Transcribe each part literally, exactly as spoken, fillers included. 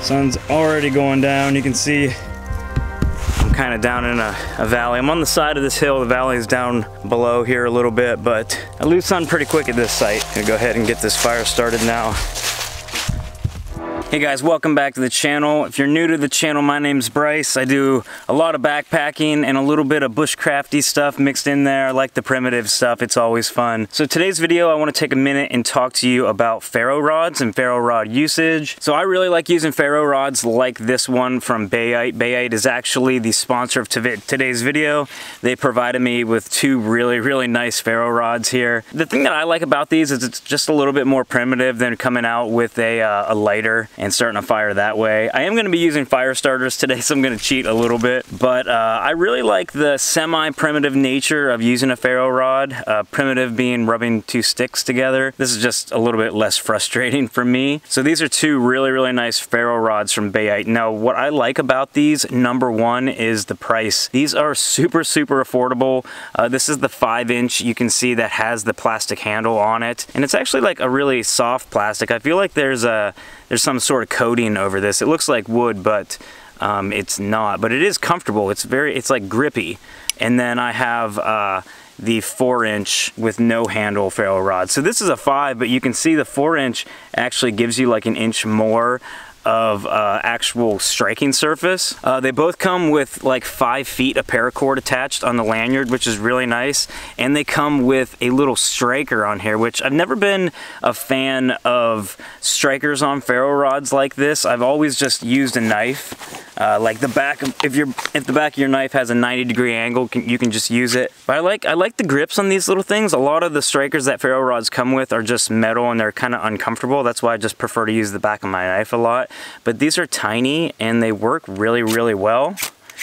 Sun's already going down. You can see I'm kind of down in a, a valley. I'm on the side of this hill. The valley is down below here a little bit, but I lose sun pretty quick at this site. I'm gonna go ahead and get this fire started now. Hey guys, welcome back to the channel. If you're new to the channel, my name's Bryce. I do a lot of backpacking and a little bit of bushcrafty stuff mixed in there. I like the primitive stuff, it's always fun. So today's video, I want to take a minute and talk to you about ferro rods and ferro rod usage. So I really like using ferro rods like this one from Bayite. Bayite is actually the sponsor of today's video. They provided me with two really, really nice ferro rods here. The thing that I like about these is it's just a little bit more primitive than coming out with a, uh, a lighter and starting a fire that way. I am going to be using fire starters today, so I'm going to cheat a little bit, but uh, I really like the semi-primitive nature of using a ferro rod, uh, primitive being rubbing two sticks together. This is just a little bit less frustrating for me. So these are two really, really nice ferro rods from Bayite. Now, what I like about these, number one, is the price. These are super, super affordable. Uh, this is the five inch, you can see that has the plastic handle on it, and it's actually like a really soft plastic. I feel like there's a There's some sort of coating over this. It looks like wood, but um, it's not. But it is comfortable. It's very, it's like grippy. And then I have uh, the four inch with no handle ferro rod. So this is a five, but you can see the four inch actually gives you like an inch more of uh, actual striking surface. Uh, they both come with like five feet of paracord attached on the lanyard, which is really nice. And they come with a little striker on here, which I've never been a fan of strikers on ferro rods like this. I've always just used a knife. Uh, like the back, if you're if the back of your knife has a ninety degree angle, can, you can just use it. But I like I like the grips on these little things. A lot of the strikers that ferro rods come with are just metal and they're kind of uncomfortable. That's why I just prefer to use the back of my knife a lot. But these are tiny and they work really, really well.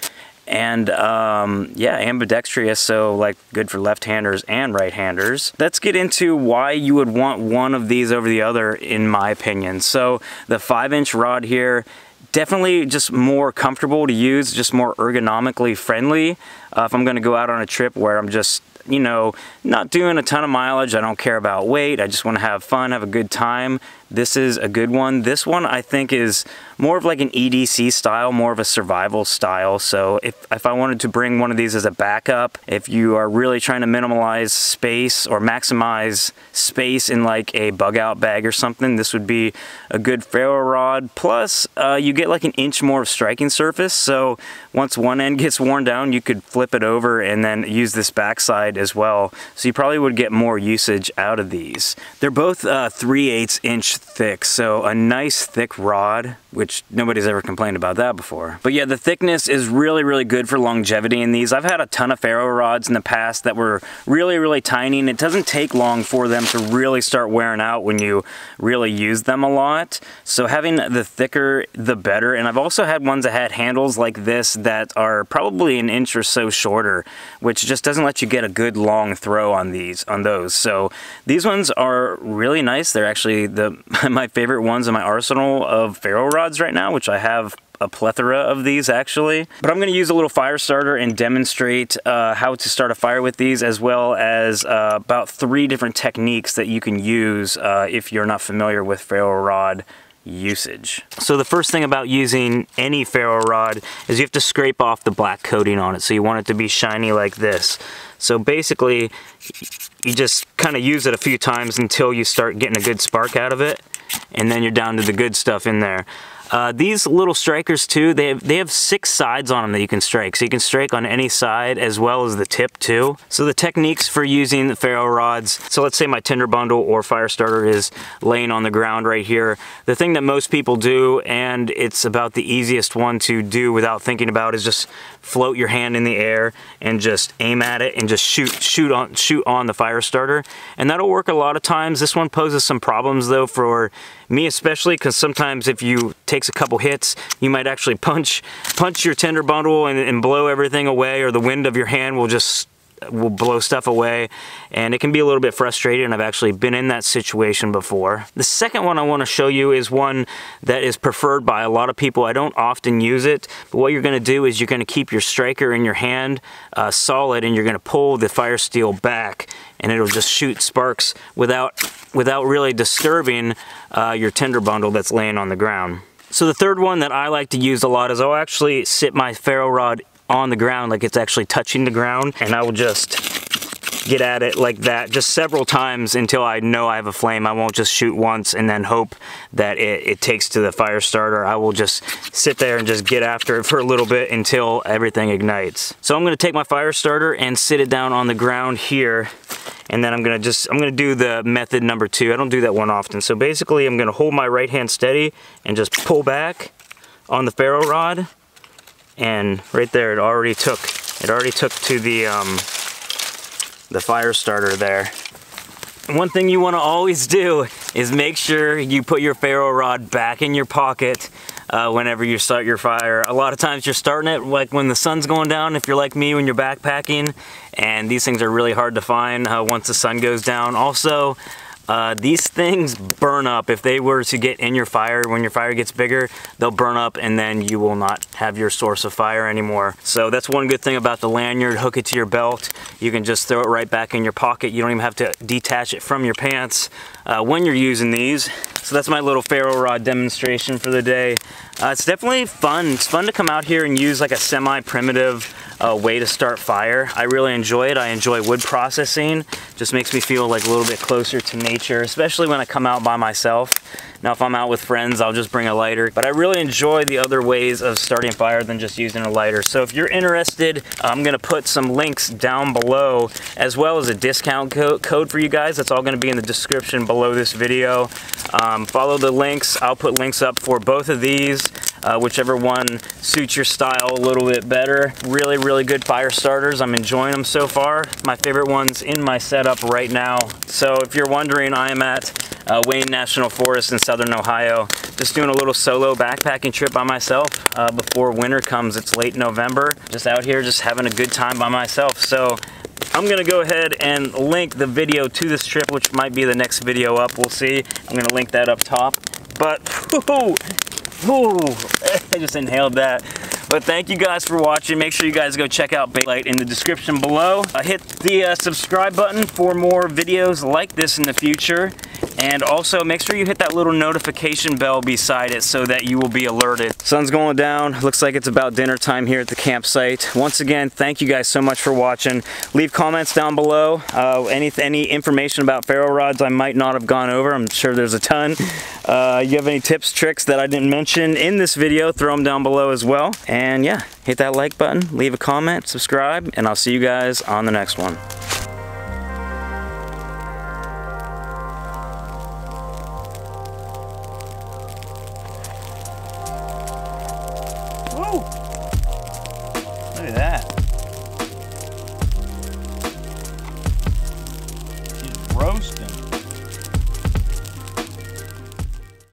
And um, yeah, ambidextrous, so like good for left-handers and right-handers. Let's get into why you would want one of these over the other, in my opinion. So the five inch rod here, definitely just more comfortable to use, just more ergonomically friendly. Uh, if I'm gonna go out on a trip where I'm just, you know, not doing a ton of mileage, I don't care about weight, I just wanna have fun, have a good time, this is a good one. This one I think is more of like an E D C style, more of a survival style. So if, if I wanted to bring one of these as a backup, if you are really trying to minimize space or maximize space in like a bug out bag or something, this would be a good ferro rod. Plus uh, you get like an inch more of striking surface. So once one end gets worn down, you could flip it over and then use this backside as well. So you probably would get more usage out of these. They're both uh, three eighths inch thick, so a nice thick rod, which nobody's ever complained about that before. But yeah, the thickness is really, really good for longevity in these. I've had a ton of ferro rods in the past that were really, really tiny, and it doesn't take long for them to really start wearing out when you really use them a lot. So having the thicker, the better. And I've also had ones that had handles like this that are probably an inch or so shorter, which just doesn't let you get a good long throw on these, on those. So these ones are really nice. They're actually the my favorite ones in my arsenal of ferro rods right now, which I have a plethora of these actually. But I'm going to use a little fire starter and demonstrate uh, how to start a fire with these, as well as uh, about three different techniques that you can use uh, if you're not familiar with ferro rod usage. So the first thing about using any ferro rod is you have to scrape off the black coating on it. So you want it to be shiny like this. So basically you just kind of use it a few times until you start getting a good spark out of it, and then you're down to the good stuff in there. Uh, these little strikers too, they have, they have six sides on them that you can strike. So you can strike on any side as well as the tip too. So the techniques for using the ferro rods, so let's say my tinder bundle or fire starter is laying on the ground right here. The thing that most people do, and it's about the easiest one to do without thinking about, is just float your hand in the air and just aim at it and just shoot shoot on shoot on the fire starter, and that'll work a lot of times. This one poses some problems though for me especially, because sometimes if you takes a couple hits, you might actually punch punch your tinder bundle and, and blow everything away, or the wind of your hand will just will blow stuff away, and it can be a little bit frustrating, and I've actually been in that situation before. The second one I want to show you is one that is preferred by a lot of people. I don't often use it, but what you're going to do is you're going to keep your striker in your hand uh, solid, and you're going to pull the fire steel back, and it'll just shoot sparks without without really disturbing uh, your tinder bundle that's laying on the ground. So the third one that I like to use a lot is I'll actually sit my ferro rod on the ground, like it's actually touching the ground, and I will just get at it like that just several times until I know I have a flame. I won't just shoot once and then hope that it, it takes to the fire starter. I will just sit there and just get after it for a little bit until everything ignites. So I'm gonna take my fire starter and sit it down on the ground here, and then I'm gonna just, I'm gonna do the method number two. I don't do that one often. So basically I'm gonna hold my right hand steady and just pull back on the ferro rod, and right there it already took, it already took to the, um, the fire starter there. One thing you want to always do is make sure you put your ferro rod back in your pocket uh, whenever you start your fire. A lot of times you're starting it like when the sun's going down, if you're like me, when you're backpacking, and these things are really hard to find uh, once the sun goes down. Also, Uh, these things burn up. If they were to get in your fire, when your fire gets bigger, they'll burn up and then you will not have your source of fire anymore. So that's one good thing about the lanyard. Hook it to your belt. You can just throw it right back in your pocket. You don't even have to detach it from your pants uh, when you're using these. So that's my little ferro rod demonstration for the day. Uh, it's definitely fun. It's fun to come out here and use like a semi-primitive uh, way to start fire. I really enjoy it. I enjoy wood processing. Just makes me feel like a little bit closer to nature, especially when I come out by myself. Now if I'm out with friends, I'll just bring a lighter, but I really enjoy the other ways of starting fire than just using a lighter. So if you're interested, I'm gonna put some links down below, as well as a discount co code for you guys. That's all gonna be in the description below this video. Um, follow the links. I'll put links up for both of these, uh, whichever one suits your style a little bit better. Really, really good fire starters. I'm enjoying them so far. My favorite ones in my setup right now. So if you're wondering, I am at uh, Wayne National Forest in Southern Ohio, just doing a little solo backpacking trip by myself uh, before winter comes. It's late November, just out here just having a good time by myself. So I'm gonna go ahead and link the video to this trip, which might be the next video up, we'll see. I'm gonna link that up top. But whoo, whoo, I just inhaled that. But thank you guys for watching. Make sure you guys go check out Baitlight in the description below. Uh, hit the uh, subscribe button for more videos like this in the future. And also make sure you hit that little notification bell beside it so that you will be alerted. Sun's going down. Looks like it's about dinner time here at the campsite. Once again, thank you guys so much for watching. Leave comments down below. Uh, any, any information about ferro rods I might not have gone over. I'm sure there's a ton. Uh, you have any tips, tricks that I didn't mention in this video, throw them down below as well. And yeah, hit that like button, leave a comment, subscribe, and I'll see you guys on the next one.